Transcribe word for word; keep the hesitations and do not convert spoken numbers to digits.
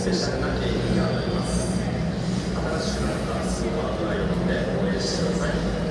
ペシャルな景品があります。新しくなったスーパードライブで応援してください。